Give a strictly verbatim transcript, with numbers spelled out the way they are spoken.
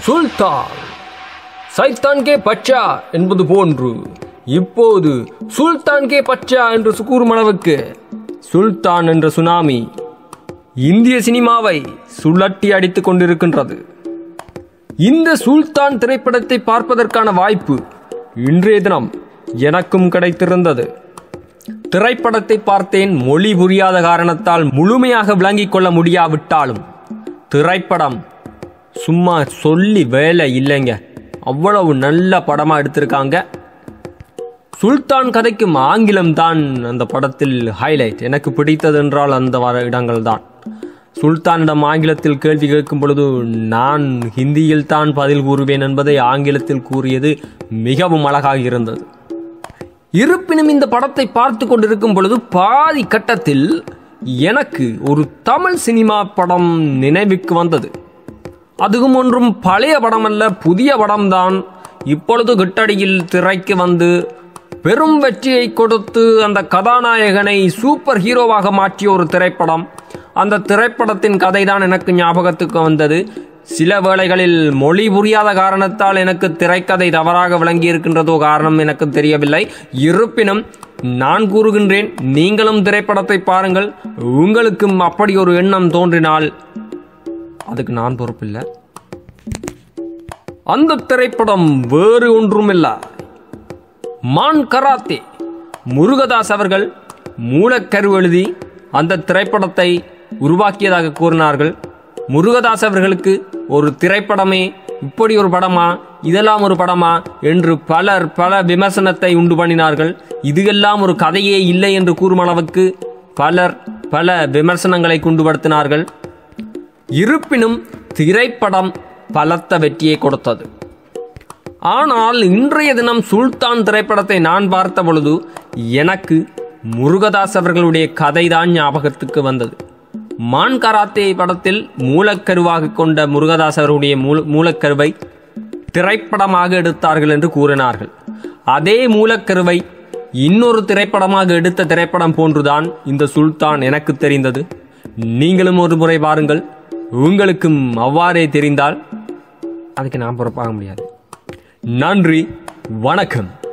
சுல்தான் சைத்தான் கே பச்சா என்பது போன்று இப்போது சுல்தான் கே பச்சா என்று கூறும் அளவுக்கு சுல்தான் என்ற சுனாமி இந்திய சினிமாவை சுழட்டி அடித்துக் கொண்டிருக்கின்றது. இந்த சுல்தான் திரைப்படத்தை பார்ப்பதற்கான வாய்ப்பு இன்றைய தினம் எனக்கும் கிடைத்திருந்தது. திரைப்படத்தை பார்த்தேன். மொழி புரியாத காரணத்தால் முழுமையாக விளங்கிக் கொள்ள முடியாவிட்டாலும் திரைப்படம் சும்மா சொல்லி வேலை இல்லைங்க, அவ்வளவு நல்ல படமாக எடுத்திருக்காங்க. சுல்தான் கதைக்கும் ஆங்கிலம் தான் அந்த படத்தில் ஹைலைட். எனக்கு பிடித்தது என்றால் அந்த வர இடங்கள் தான். சுல்தானிடம் ஆங்கிலத்தில் கேள்வி கேட்கும் பொழுது நான் ஹிந்தியில் தான் பதில் கூறுவேன் என்பதை ஆங்கிலத்தில் கூறியது மிகவும் அழகாக இருந்தது. இருப்பினும் இந்த படத்தை பார்த்து கொண்டிருக்கும் பொழுது பாதி கட்டத்தில் எனக்கு ஒரு தமிழ் சினிமா படம் நினைவுக்கு வந்தது. அதுவும் ஒன்றும் பழைய படம் அல்ல, புதிய படம்தான். இப்பொழுது கிட்டடியில் திரைக்கு வந்து பெரும் வெற்றியை கொடுத்து அந்த கதாநாயகனை சூப்பர் ஹீரோவாக மாற்றிய ஒரு திரைப்படம். அந்த திரைப்படத்தின் கதை தான் எனக்கு ஞாபகத்துக்கு வந்தது. சில வேளைகளில் மொழி புரியாத காரணத்தால் எனக்கு திரைக்கதை தவறாக விளங்கி இருக்கின்றதோ காரணம் எனக்கு தெரியவில்லை. இருப்பினும் நான் கூறுகின்றேன், நீங்களும் திரைப்படத்தை பாருங்கள். உங்களுக்கும் அப்படி ஒரு எண்ணம் தோன்றினால் அதுக்கு நான் பொறுப்பில்லை. அந்த திரைப்படம் வேறு ஒன்றுமில்லை, மான் கராத்தே. முருகதாஸ் அவர்கள் மூலக்கரு எழுதி அந்த திரைப்படத்தை உருவாக்கியதாக கூறினார்கள். முருகதாஸ் அவர்களுக்கு ஒரு திரைப்படமே இப்படி ஒரு படமா, இதெல்லாம் ஒரு படமா என்று பலர் பல விமர்சனத்தை உண்டு பண்ணினார்கள். இதுவெல்லாம் ஒரு கதையே இல்லை என்று கூறும் அளவுக்கு பலர் பல விமர்சனங்களை கொண்டுபடுத்தினார்கள். இருப்பினும் திரைப்படம் பலத்த வெற்றியை கொடுத்தது. ஆனால் இன்றைய தினம் சுல்தான் திரைப்படத்தை நான் பார்த்த பொழுது எனக்கு முருகதாஸ் அவர்களுடைய கதைதான் ஞாபகத்துக்கு வந்தது. மான் கராத்தே படத்தில் மூலக்கருவாக கொண்ட முருகதாஸ் அவருடைய மூலக்கருவை திரைப்படமாக எடுத்தார்கள் என்று கூறினார்கள். அதே மூலக்கருவை இன்னொரு திரைப்படமாக எடுத்த திரைப்படம் போன்றுதான் இந்த சுல்தான் எனக்கு தெரிந்தது. நீங்களும் ஒரு முறை பாருங்கள், உங்களுக்கும் அவ்வாறே தெரிந்தால் அதுக்கு நான் பொறுப்பாக முடியாது. நன்றி, வணக்கம்.